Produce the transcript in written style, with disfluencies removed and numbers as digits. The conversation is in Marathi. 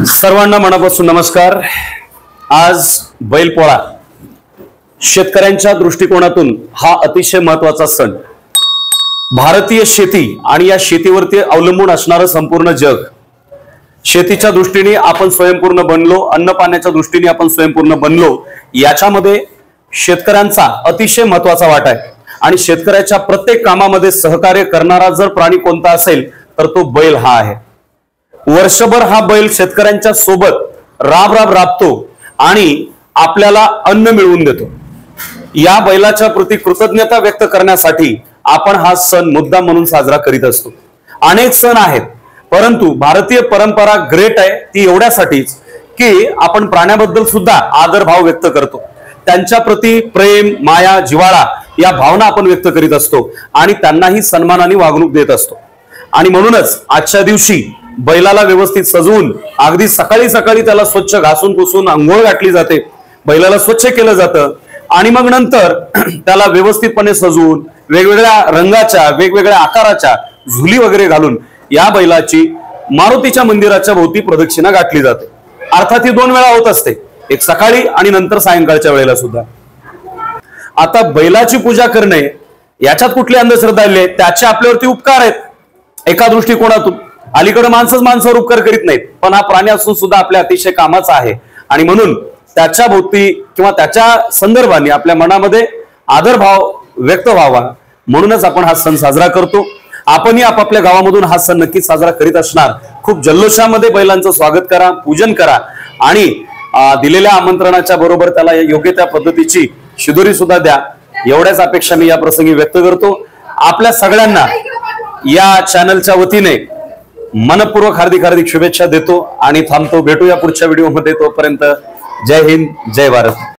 सर्वांना मनापासून नमस्कार। आज बैलपोळा शेतकऱ्यांच्या दृष्टिकोनातून हा अतिशय महत्त्वाचा सण। भारतीय शेती आणि या शेतीवरती अवलंबून असणारं संपूर्ण जग, शेतीच्या दृष्टीने आपण स्वयंपूर्ण बनलो, अन्न पाण्याच्या दृष्टीने आपण स्वयंपूर्ण बनलो, याच्यामध्ये शेतकऱ्यांचा अतिशय महत्त्वाचा वाटा आहे। आणि शेतकऱ्याच्या प्रत्येक कामामध्ये सहकार्य करणारा जर प्राणी कोणता असेल तर तो बैल हा आहे। वर्षभर हा बैल शेतकऱ्यांच्या सोबत राबतो आणि आपल्याला अन्न मिळवून देतो। या बैलाच्या प्रती कृतज्ञता व्यक्त करण्यासाठी आपण हा सण मुद्दाम म्हणून साजरा करीत असतो। अनेक सण आहेत, परंतु भारतीय परंपरा ग्रेट आहे ती एवढ्यासाठीच की आपण प्राण्याबद्दल सुद्धा आदरभाव व्यक्त करतो, त्यांच्या प्रती प्रेम, माया, जिव्हाळा या भावना आपण व्यक्त करीत असतो आणि त्यांनाही सन्मानाने वागणूक देत असतो। आणि म्हणूनच आजच्या दिवशी बैलाला व्यवस्थित सजवून अगदी सकाळी सकाळी त्याला स्वच्छ घासून पुसून अंघोळ घातली जाते, बैलाला स्वच्छ केलं जातं आणि मग नंतर त्याला व्यवस्थितपणे सजवून वेगवेगळ्या रंगाच्या वेगवेगळ्या आकाराच्या झुली वगैरे घालून या बैलाची मारुतीच्या मंदिराच्या भोवती प्रदक्षिणा गाठली जाते। अर्थात ही 2 वेळा होत असते, एक सकाळी आणि नंतर सायंकाळच्या वेळेला सुद्धा। आता बैलाची पूजा करणे याच्यात कुठली अंधश्रद्धा आली आहे, त्याचे आपल्यावरती उपकार आहेत एका दृष्टिकोनातून। अलीकडे माणसावर उपकार करीत नाहीत, पण हा प्राणी असून सुद्धा आपल्या अतिशय कामाचा आहे आणि म्हणून त्याच्या भोवती किंवा त्याच्या संदर्भाने आपल्या मनामध्ये आदरभाव व्यक्त व्हावा म्हणूनच आपण हा सण साजरा करतो। आपणही आपापल्या गावामधून हा सण नक्कीच साजरा करीत असणार। खूप जल्लोषामध्ये बैलांचं स्वागत करा, पूजन करा आणि दिलेल्या आमंत्रणाच्या बरोबर त्याला योग्य त्या पद्धतीची शिदोरी सुद्धा द्या, एवढ्याच अपेक्षा मी या प्रसंगी व्यक्त करतो। आपल्या सगळ्यांना या चॅनलच्या वतीने मनपूर्वक हार्दिक शुभेच्छा देतो आणि थांबतो। भेटूया पुढच्या व्हिडिओमध्ये, तोपर्यंत जय हिंद, जय भारत।